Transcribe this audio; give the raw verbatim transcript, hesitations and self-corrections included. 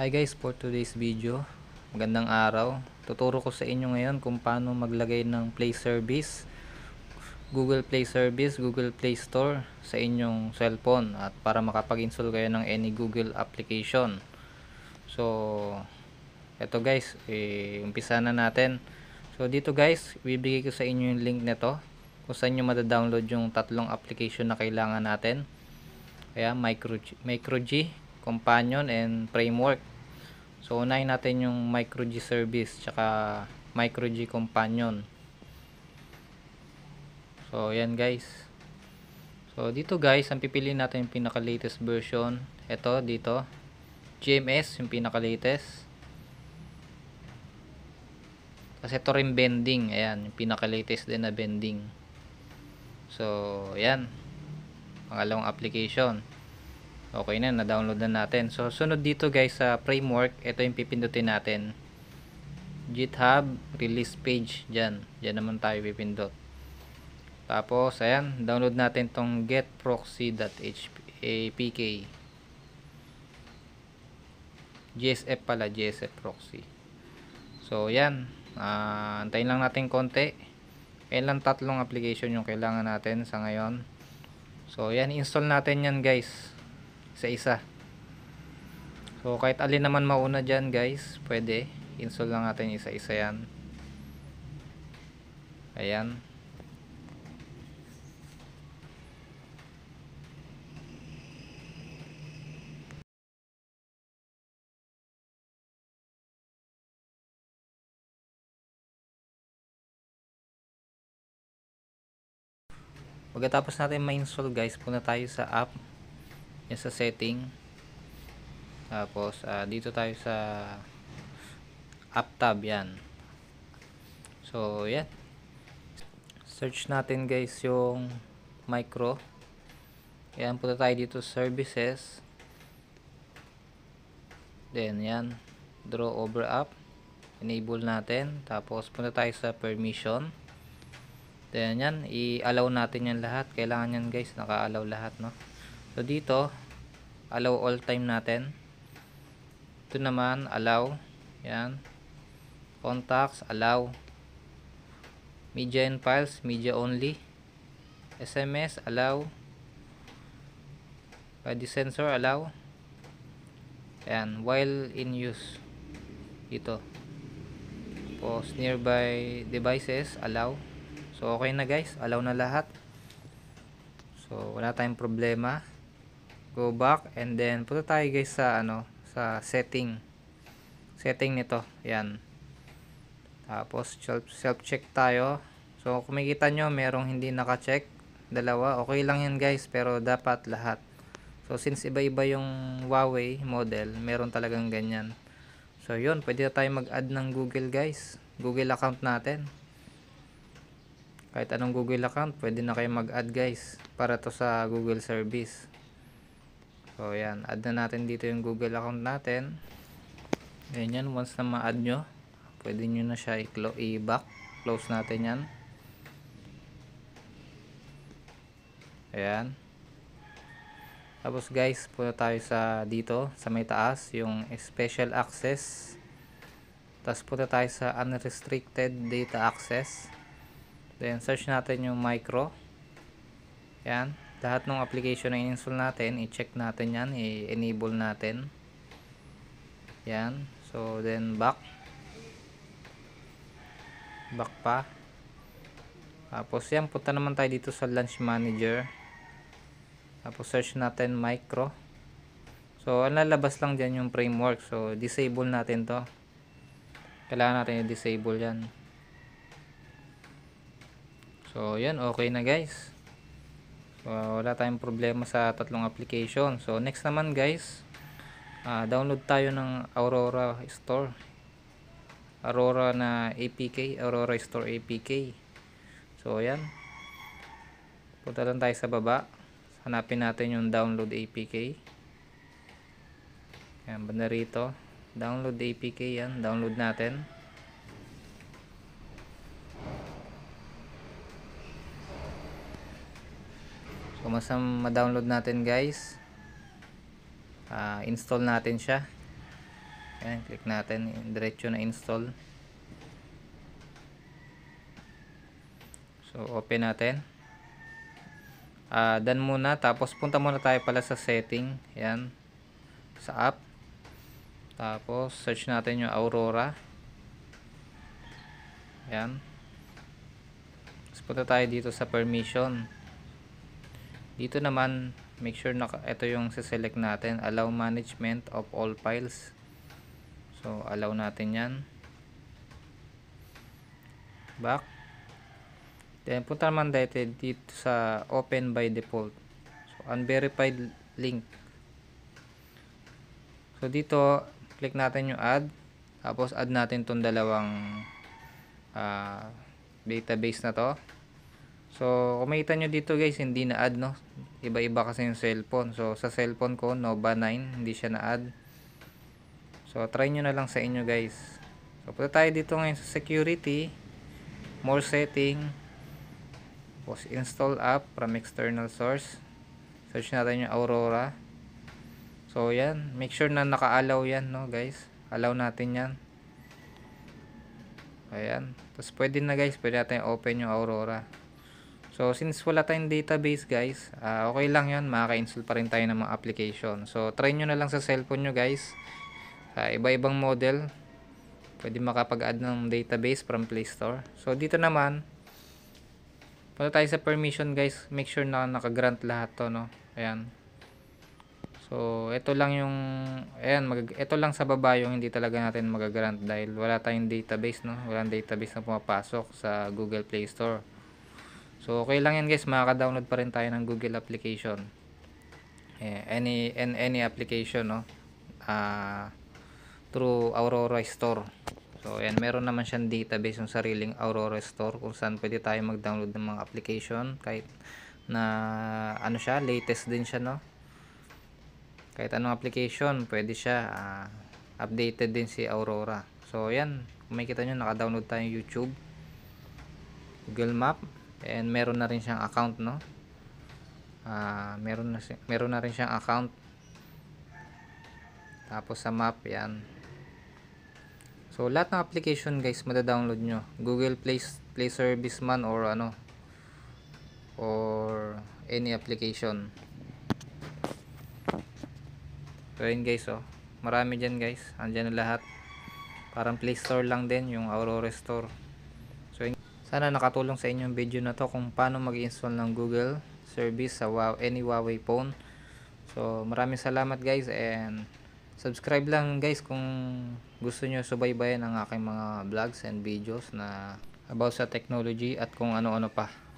Hi guys, for today's video, magandang araw. Tuturo ko sa inyo ngayon kung paano maglagay ng Play Service, Google Play Service, Google Play Store sa inyong cellphone at para makapag-install kayo ng any Google application. So, eto guys, eh, umpisa na natin. So dito guys, ibibigay ko sa inyo yung link nito kung saan nyo madadownload yung tatlong application na kailangan natin. Kaya MicroG, MicroG, Companion, and Framework. So unahin natin yung MicroG service tsaka MicroG Companion. So yan guys. So dito guys, ang pipiliin natin yung pinaka latest version. Ito dito, G M S yung pinaka latest. Kasi ito rin bending. Ayan, yung pinaka latest din na bending. So yan, pangalawang application. Okay na, na-download na natin. So sunod dito guys sa framework, ito yung pipindutin natin. GitHub release page, dyan. Dyan naman tayo pipindot. Tapos ayan, download natin tong getproxy.apk. G S F pala, G S F proxy. So yan, uh, antayin lang natin konti. Ayan lang tatlong application yung kailangan natin sa ngayon. So yan, install natin yan guys, isa-isa. So kahit alin naman mauna dyan guys, pwede install lang natin isa-isa yan. Ayan. Pagkatapos natin ma-install guys, punta tayo sa app, yan sa setting. Tapos uh, dito tayo sa app tab, yan. So yan, search natin guys yung micro. Yan, punta tayo dito services, then yan, draw over app, enable natin. Tapos punta tayo sa permission, then yan, i-allow natin yan lahat. Kailangan yan guys, naka-allow lahat, no? So dito, allow all time natin. Ito naman, allow. Yan. Contacts, allow. Media and files, media only. S M S, allow. Body sensor, allow. Yan, while in use. Dito. Post nearby devices, allow. So okay na guys, allow na lahat. So wala tayong problema. Go back and then punta tayo guys sa ano, sa setting. Setting nito, yan. Tapos self self check tayo. So kung makikita nyo merong hindi naka-check, dalawa, okay lang yan guys, pero dapat lahat. So since iba-iba yung Huawei model, meron talagang ganyan. So yun, pwede na tayo mag-add ng Google guys, Google account natin. Kahit anong Google account, pwede na kayo mag-add guys, para to sa Google service. So yan, add na natin dito yung Google account natin. Ayan yan, once na ma-add nyo, pwede nyo na siya i-back. Close natin yan. Ayan. Tapos guys, punta tayo sa dito, sa may taas, yung special access. Tapos punta tayo sa unrestricted data access. Then search natin yung micro. Yan, lahat ng application na in-install natin, i-check natin yan, i-enable natin. Yan, so then back. Back pa. Tapos yan, punta naman tayo dito sa launch manager. Tapos search natin micro. So ang lalabas lang dyan yung framework. So disable natin to. Kailangan natin i-disable yan. So yan, okay na guys. So wala tayong problema sa tatlong application. So next naman guys, uh, download tayo ng Aurora Store. Aurora na A P K, Aurora Store A P K. So yan, punta lang tayo sa baba, hanapin natin yung download A P K. Yan, banda rito, download A P K, yan, download natin. So mas ma-download natin guys, uh, install natin siya. Ayan, click natin, diretso na install. So open natin. Uh, done muna, tapos punta muna tayo pala sa setting. Ayan, sa app. Tapos search natin yung Aurora. Ayan. Tapos punta tayo dito sa permission. Dito naman, make sure na ito yung siselect natin, allow management of all files. So allow natin yan. Back. Then punta naman dito, dito sa open by default. So unverified link. So dito click natin yung add. Tapos add natin tong dalawang uh, database na to. So kung makita nyo dito guys, hindi na add, no? Iba-iba kasi yung cellphone. So sa cellphone ko, Nova nine, hindi siya na add. So try nyo na lang sa inyo guys. So punta tayo dito ngayon sa security, more setting, post install app from external source. Search natin yung Aurora. So yan, make sure na naka-allow yan, no guys. Allow natin yan. Ayan. Tapos pwede na guys, pwede natin open yung Aurora. So since wala tayong database guys, uh, okay lang yan, makaka-install pa rin tayo ng mga application. So try nyo na lang sa cellphone nyo guys. Uh, iba-ibang model, pwede makapag-add ng database from Play Store. So dito naman, punta tayo sa permission guys, make sure na naka-grant lahat to, no? Ayan. So ito lang yung, ayan, mag, ito lang sa baba yung hindi talaga natin mag-grant dahil wala tayong database, no? Walang database na pumapasok sa Google Play Store. So okay lang yan guys, makaka-download pa rin tayo ng Google application. Eh, any and any application, no? Ah, uh, through Aurora Store. So ayan, meron naman siyang database, yung sariling Aurora Store kung saan pwede tayo mag-download ng mga application kahit na ano siya, latest din siya, no? Kahit anong application, pwede siya. Uh, updated din si Aurora. So ayan, kung makikita nyo, naka-download tayo YouTube, Google Map, and meron na rin siyang account, no? Uh, meron na meron na rin siyang account. Tapos sa map, yan. So lahat ng application guys, mada-download nyo. Google Play Play Service man or ano, or any application. So yun guys, oh. Marami dyan guys. Andyan na lahat. Parang Play Store lang din yung Aurora Store. So yun. Sana nakatulong sa inyo yung video na to kung paano mag-install ng Google service sa wow, any Huawei phone. So maraming salamat guys, and subscribe lang guys kung gusto nyo subaybayan ang aking mga vlogs and videos na about sa technology at kung ano-ano pa.